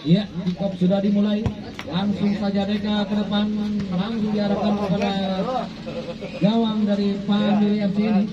Ya, pick-up sudah dimulai. Langsung saja Deka ke depan, langsung diarahkan kepada gawang dari Family FC ini.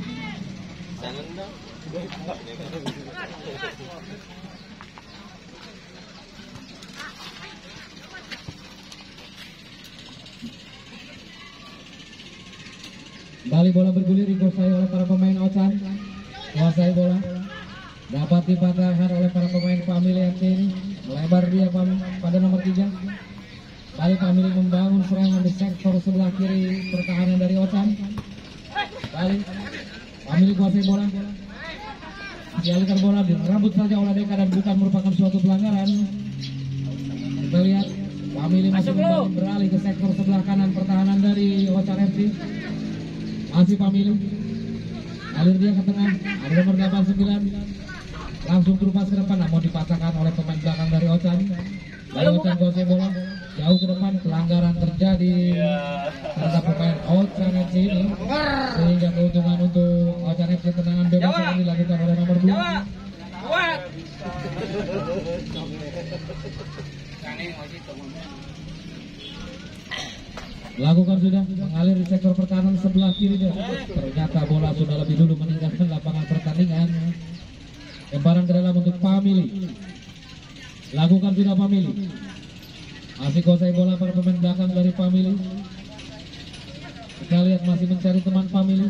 Kembali bola bergulir dikuasai oleh para pemain Ocan. Kuasai bola dapat dipatahkan oleh para pemain Family FC ini. Melebar dia pada nomor 3. Kali Family membangun serangan di sektor sebelah kiri pertahanan dari Ocan. Kali Family kuasai bola, dialihkan bola, dirambut saja oleh Deka dan bukan merupakan suatu pelanggaran. Kita lihat Family masih membangun beralih ke sektor sebelah kanan pertahanan dari Ocan FC. Masih Family, alir dia ke tengah, ada nomor 89, langsung terupas ke depan, namun dipatahkan oleh pemain belakang dari Ocan. Lalu Ocan kuasai bola, jauh ke depan, pelanggaran terjadi terhadap pemain Ocan FC ini, sehingga keuntungan untuk Ocan FC tendangan bebas yang dilakukan oleh nomor 2. Lakukan sudah, mengalir di sektor pertahanan sebelah kiri dia. Ternyata bola sudah lebih dulu meninggalkan lapangan pertandingan. Lemparan ke dalam untuk Family. Lakukan sudah Family. Masih kuasai bola para pemain belakang dari Family. Kita lihat masih mencari teman Family.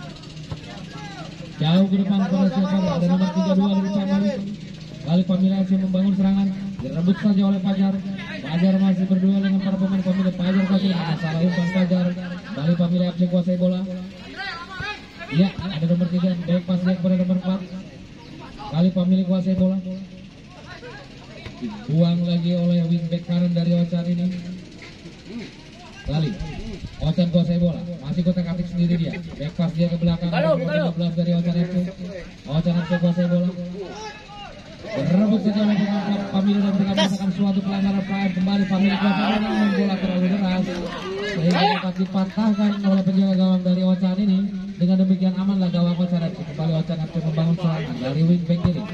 Jauh ke depan pada siapa? Ada nomor 32 dari Family. Kali Family masih membangun serangan. Direbut saja oleh Fajar. Fajar masih berdua dengan para pemain Family. Fajar kasih salah umpan Fajar. Kali Family FC kuasai bola. Ya, ada nomor 3. Baik pas dia kepada nomor 4. Kali Family kuasai bola. Dibuang lagi oleh wingback kanan dari Ocan ini. Kali Ocan kuasai bola, masih kotak-atik sendiri dia. Back pass dia ke belakang. 15 dari Ocan FC. Ocan FC kuasai bola. Berebut saja oleh pemain Family dan tidak merasakan suatu pelanggaran flag. Kembali Family kuasai bola, namun bola terlalu deras sehingga dapat dipatahkan oleh penjaga gawang dari Ocan ini. Dengan demikian amanlah gawang Ocan FC. Kembali Ocan FC membangun serangan dari wingback kiri.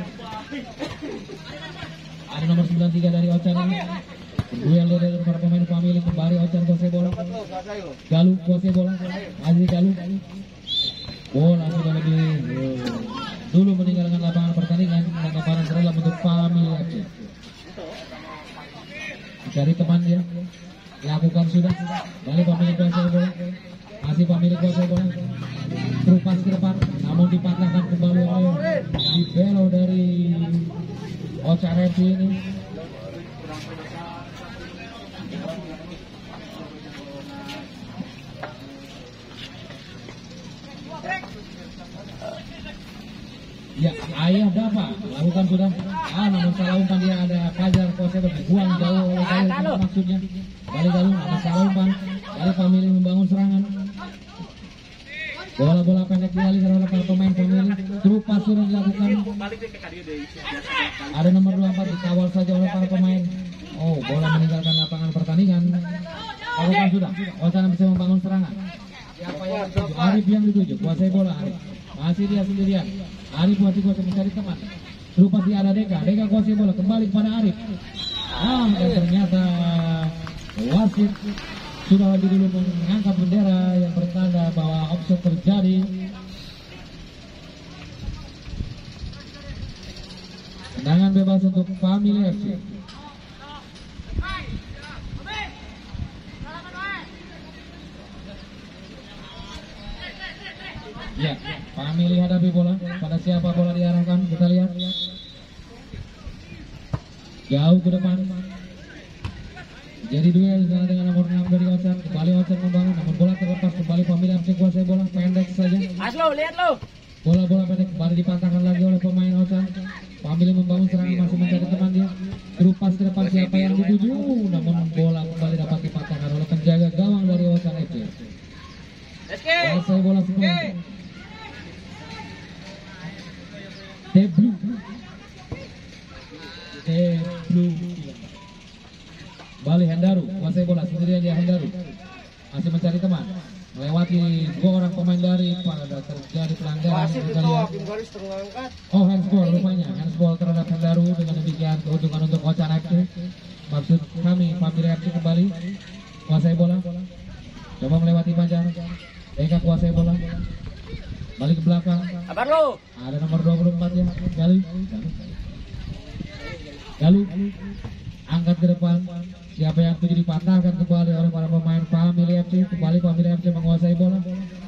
Ada nomor 93 dari Ocan ini. Duel dari para pemain Family. Kembali Ocan kuasai bola. Galuh kuasai bola. Masih Galuh. Bola sudah lebih dulu meninggalkan lapangan pertandingan. Dan lemparan terdalam untuk Family FC. Cari teman dia. Lakukan sudah. Kembali Family kuasai bola. Masih Family kuasai bola. Terupas ke depan, namun dipatahkan kembali oleh Libero dari Ocan FC ini. Ya, ayah dapat lakukan sudah. Namun salah umpan dia, ada Fajar kuasai berbuang jauh oleh Galuh maksudnya. Kembali Galuh, ada salah umpan. Kali Family membangun serangan. Bola-bola pendek dialihkan oleh para pemain Family. Terupas sudah dilakukan. Ada nomor 24 dikawal saja oleh para pemain. Bola meninggalkan lapangan pertandingan. Lakukan sudah. Ocan bisa membangun serangan. Siapa yang dituju? Arif yang dituju. Kuasai bola Arif. Masih dia sendirian. Arif masih kuasai mencari teman. Terupas dia ada Deka. Deka kuasai bola kembali kepada Arif. Dan ternyata wasit sudah lebih dulu mengangkat bendera yang bertanda bahwa offside terjadi. Tendangan bebas untuk Family FC. Ya, Family hadapi bola. Pada siapa bola diarahkan? Kita lihat. Jauh ke depan. Jadi duel dengan nomor 6 dari Ocan. Kembali Ocan membangun, namun bola terlepas. Kembali Family FC kuasai bola pendek saja. Lihat lo. Bola-bola pendek kembali dipatahkan lagi oleh pemain Ocan. Family membangun serangan, masih mencari teman dia. Terupas ke depan siapa yang dituju, namun bola kembali dapat dipatahkan oleh penjaga gawang dari Ocan FC. Kuasai bola semua. Blue. Bali Hendaru, kuasai bola sendirian dia Hendaru. Masih mencari teman. Melewati dua orang pemain dari pada terjadi pelanggaran. Kita lihat. Handsball rupanya. Handsball terhadap Hendaru. Dengan demikian keuntungan untuk Ocan FC. FC. Maksud kami Family FC kembali kuasai bola. Coba melewati Fajar. Eka kuasai bola. Balik ke belakang. Kabar lu. Ada nomor 24 ya. Galuh. Angkat ke depan. Siapa yang tuju dipatahkan kembali oleh para pemain Family FC. Kembali Family FC menguasai bola.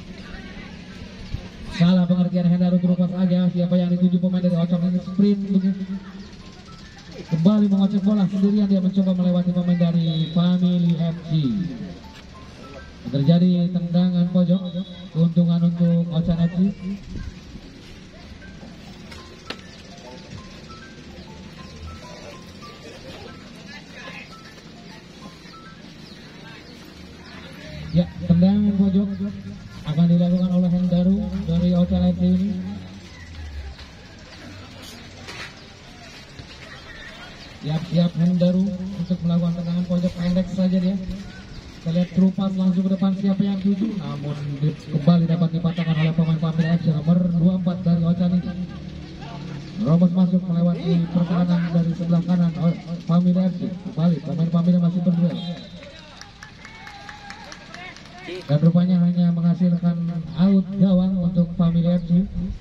Salah pengertian Hendaru berupa saja. Siapa yang dituju pemain dari Ocok ini sprint. Kembali mengocok bola sendirian, dia mencoba melewati pemain dari Family FC. Terjadi tendangan pojok, keuntungan untuk Ocan FC. Ya, tendangan pojok akan dilakukan oleh Hendaru dari Ocan FC ini. Siap-siap Hendaru untuk melakukan tendangan pojok pendek saja dia. Kita lihat terupas langsung ke depan siapa yang tuju, namun kembali dapat dipatahkan oleh pemain Family FC nomor 24 dari Ocan ini. Robos masuk melewati pertahanan dari sebelah kanan Family FC. Kembali pemain Family masih berduel. Dan rupanya hanya menghasilkan out gawang untuk Family FC.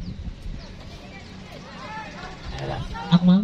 Akmal.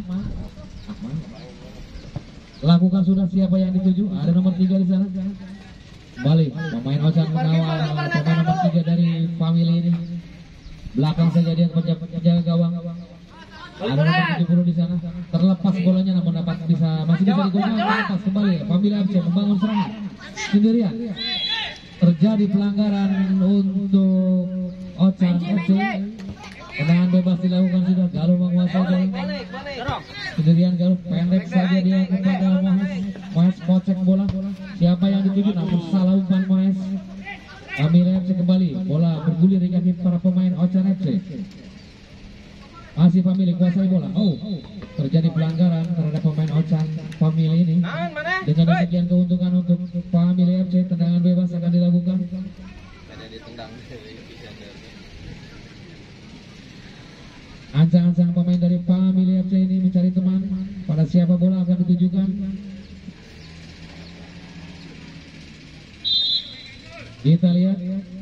Lakukan sudah siapa yang dituju? Ada nomor 3 di sana. Balik pemain Ocan mengawal pemain nomor 3 dari Family ini. Belakang saja dia penjaga gawang. Ada nomor 70 di sana. Terlepas bolanya namun masih bisa digolkan. Terlepas kembali. Family FC membangun serangan sendirian. Terjadi pelanggaran untuk Ocan FC. Tendangan bebas dilakukan sudah. Galuh menguasai bola. Sendirian Galuh pendek saja dia kepada Moes kocek bola. Siapa yang dituju namun salah umpan Moes. Family FC kembali. Bola bergulir di kaki para pemain Ocan FC. Masih Family kuasai bola. Terjadi pelanggaran terhadap pemain Ocan Family ini. Dengan demikian keuntungan untuk Family FC. Tendangan bebas akan dilakukan. Ancang-ancang pemain dari Family FC ini mencari teman. Pada siapa bola akan ditujukan. Kita lihat.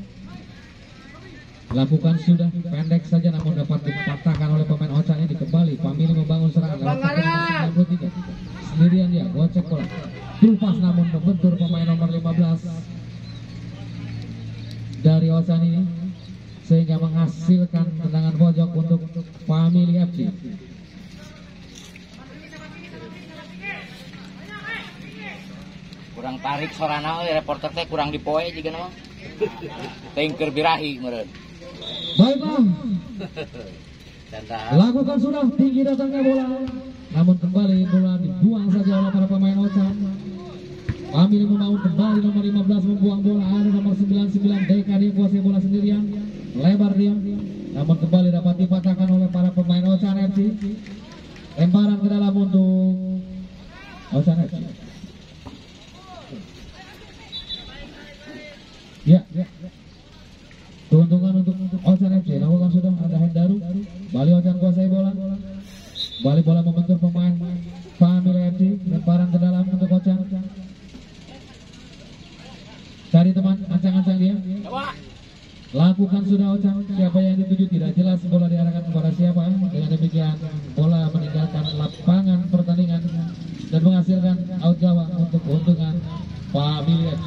Lakukan sudah pendek saja namun dapat dipatahkan oleh pemain Ocan ini. Kembali Family membangun serangan lewat 93. Sendirian dia gocek bola. Lepas namun membentur pemain nomor 15 dari Ocan ini, sehingga menghasilkan tendangan pojok untuk Family FC. Kurang tarik sorana reporter teh kurang dipoe juga nama. Tengker birahi meureun. Baiklah. Lakukan sudah tinggi datangnya bola. Namun kembali bola dibuang saja oleh para pemain Ocan. Family membangun kembali nomor 15 membuang bola. Ada nomor 99 Deka, dia kuasai bola sendirian. Lebar dia. Namun kembali dapat dipatahkan oleh para pemain Ocan FC. Lemparan ke dalam untuk Ocan FC. Ya. Keuntungan untuk Ocan FC. Lakukan sudah ada Hendaru. Bali Ocan kuasai bola. Bali bola membentur pemain Family FC. Lemparan ke dalam untuk Ocan. Cari teman, ancang-ancang dia. Lakukan sudah Ocan. Siapa yang dituju tidak jelas, bola diarahkan kepada siapa. Dengan demikian bola meninggalkan lapangan pertandingan dan menghasilkan out gawang untuk keuntungan Family FC.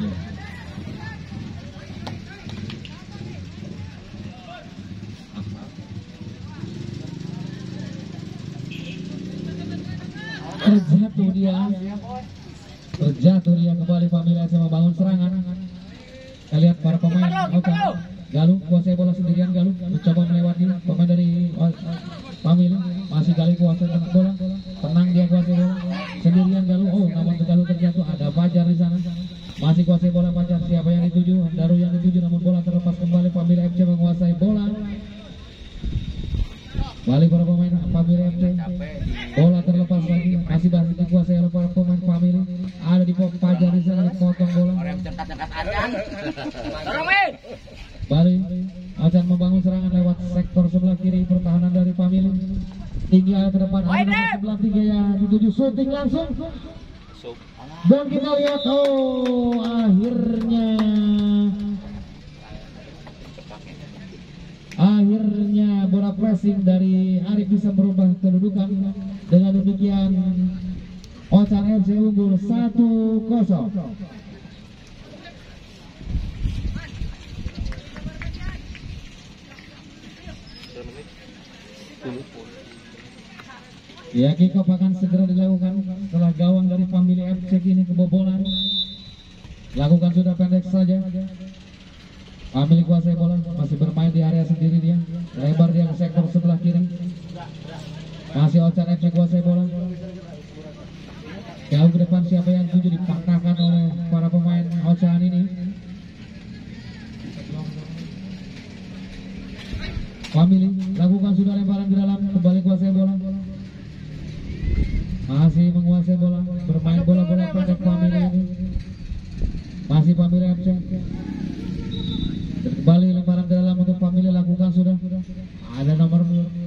Terjatuh dia kembali Family FC membangun serangan. Kita lihat para pemain Ocan. Galuh kuasai bola sendirian. Galuh mencoba melewati pemain dari Family. Masih Galuh kuasai bola. Tenang dia kuasai bola sendirian Galuh. Namun Galuh terjatuh. Ada Fajar di sana. Masih kuasai bola Fajar. Siapa yang dituju? Hendaru yang dituju. Namun bola terlepas kembali. Family FC menguasai bola. Balik para pemain Family FC. Bola terlepas lagi. Masih dikuasai oleh para pemain Family. Ada di Fajar di sana, dipotong bola. Balik Ocan membangun serangan lewat sektor sebelah kiri pertahanan dari Family. Tinggi ke depan. Ada nomor 93 yang dituju. syuting langsung. Sub. Dan kita lihat, oh akhirnya bola pressing dari Arif bisa merubah kedudukan. Dengan demikian Ocan FC unggul 1-0. Ya, kick off akan segera dilakukan setelah gawang dari Family FC ini kebobolan. Lakukan sudah pendek saja. Family kuasai bola, masih bermain di area sendiri dia. Lebar dia ke sektor sebelah kiri. Masih Ocan FC kuasai bola. Jauh ke depan, siapa yang tuju dipatahkan oleh para pemain Ocan ini. Family lakukan sudah lemparan ke dalam, kembali kuasai bola. Masih menguasai bola, bermain bola-bola pendek Family ini. Masih Family FC. Kembali lemparan ke dalam untuk Family, lakukan sudah. Ada nomor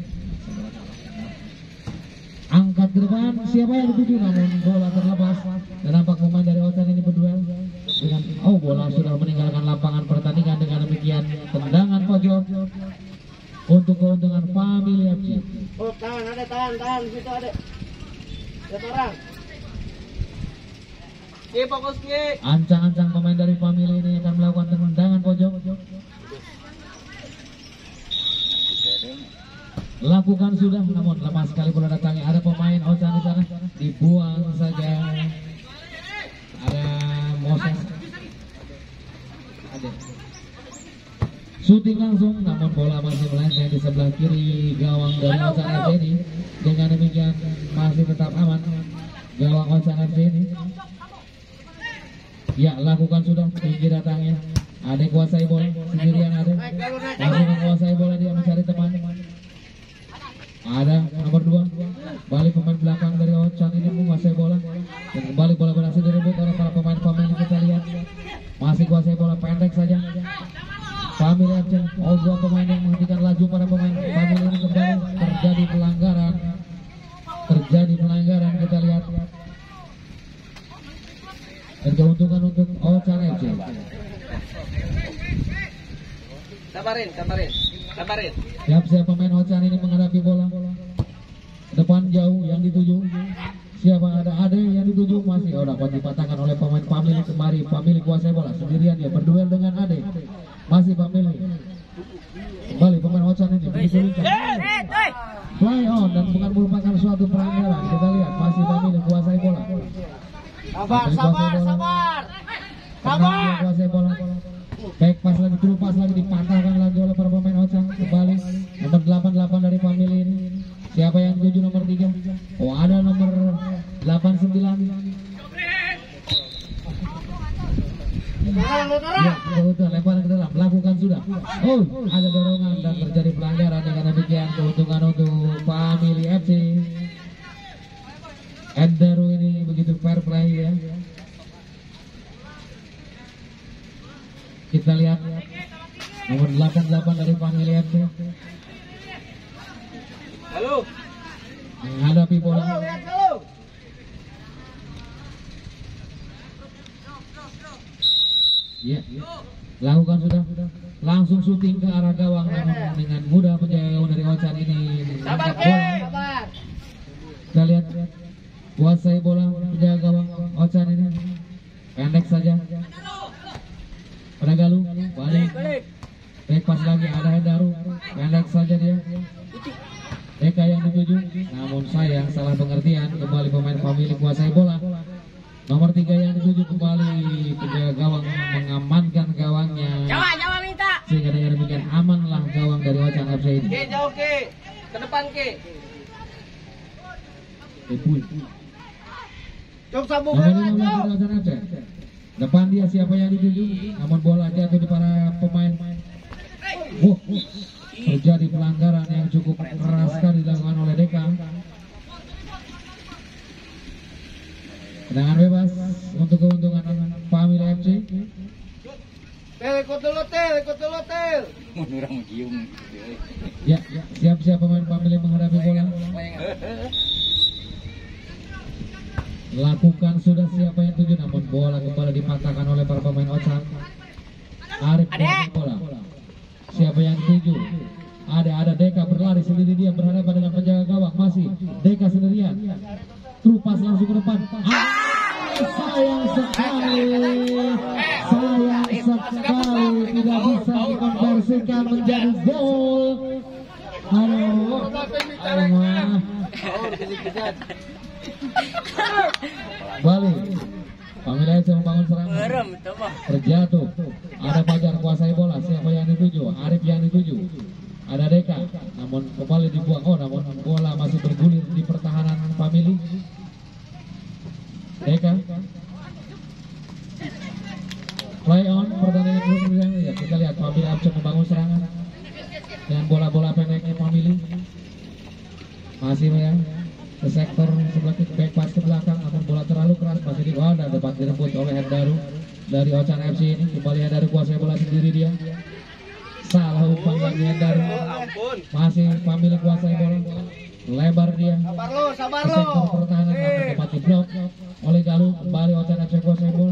angkat ke depan, siapa yang dituju, namun bola terlepas. Dan nampak pemain dari Ocan ini berduel dengan bola sudah meninggalkan lapangan pertandingan. Dengan demikian tendangan pojok untuk keuntungan Family FC. Oh, tahan di situ ada. Lihat orang. Fokus Ki. Ancang-ancang pemain dari Family ini akan melakukan tendangan pojok. Lakukan sudah, namun lemah sekali bola datangnya. Ada pemain Ocan di sana, dibuang saja. Ada Moses. Ada. Shooting langsung, namun bola masih melenceng di sebelah kiri gawang dari Ocan FC ini. Dengan demikian masih tetap aman gawang Ocan FC ini. Ya, lakukan sudah, tinggi datangnya. Ada kuasai bola sendirian, ada masih menguasai bola, dia mencari teman. Ada nomor 2, balik pemain belakang dari Ocan ini menguasai bola. Dan kembali bola berhasil direbut oleh para pemain kita lihat. Masih kuasai bola pendek saja Family FC. Dua pemain yang menghentikan laju para pemain Family ini. Kembali terjadi pelanggaran kita lihat. Dan keuntungan untuk Ocan FC. Sabarin. Siap pemain Ocan ini menghadapi bola. Depan jauh yang dituju. Siapa ada yang dituju, masih dapat dipatahkan oleh pemain Family. Kemari Family kuasai bola sendirian, dia berduel dengan Ade. Masih Family. Kembali pemain Ocan ini begitu lincah. Fly on dan bukan merupakan suatu pelanggaran. Kita lihat masih Family kuasai bola. Sabar. Kuasai bola. Back pass lagi, through pass lagi, dipatahkan lagi oleh para pemain Ocan. Kembali nomor 88 dari Family ini. Siapa yang dituju nomor 3? Oh, ada nomor 89. Ya, betul, lemparan ke dalam, lakukan sudah. Oh, ada dorongan dan terjadi pelanggaran. Dengan demikian keuntungan untuk Family FC. Endaru ini begitu fair play ya. Kita lihat nomor 88 dari Family FC. Halo. Menghadapi bola. Lihat dulu. Ya, lakukan sudah. Langsung syuting ke arah gawang, namun dengan mudah penjaga gawang dari Ocan ini Sabar, bola. sabar. Kita lihat kuasai bola penjaga gawang Ocan ini. Pendek saja. Pada Galuh, balik. Back pass lagi, ada Hendaru. Pendek saja dia. Eka yang dituju, namun sayang salah pengertian. Kembali pemain Family kuasai bola. Nomor 3 yang dituju, kembali penjaga gawang mengamankan gawangnya. Jawa minta. Sehingga dengan demikian amanlah gawang dari Ocan FC ini. Ke jauh ke depan ke. Cok sambung. Nomor 15 dari Ocan FC. Depan dia siapa yang dituju, namun bola jatuh di para pemain. Terjadi pelanggaran yang cukup keras sekali dilakukan oleh Deka. Tendangan bebas untuk keuntungan Family FC. Ikut dulu tel. Menurang giung. Ya, siap-siap pemain Family menghadapi bola. lakukan sudah siapa yang tuju, namun bola kembali dipatahkan oleh para pemain Ocan. Arif mengambil bola. Siapa yang tuju? Ada Deka berlari sendiri, dia berhadapan dengan penjaga gawang, masih Deka sendirian. Trupas langsung ke depan. Sayang sekali tidak bisa dikonversikan menjadi gol. Balik. Pamila FC membangun serangan. Terjatuh. Ada Fajar kuasai bola. Siapa yang dituju? Arif yang dituju. Ada Deka. Namun kembali dibuang. Namun bola masih bergulir di pertahanan Family. Deka. Play on pertandingan belum ya, kita lihat Family FC membangun serangan dengan bola-bola pendeknya Family. Masih ya ke sektor sebelah back pass ke belakang, namun bola terlalu keras, masih di bawah dan dapat direbut oleh Hendaru dari Ocan FC ini. Kembali Hendaru kuasai bola sendiri dia. Salah umpan lagi Hendaru. Masih Family kuasai bola. Lebar dia. Sabar lo. Ke sektor pertahanan, namun dapat diblok oleh Galuh. Kembali Ocan FC kuasai bola.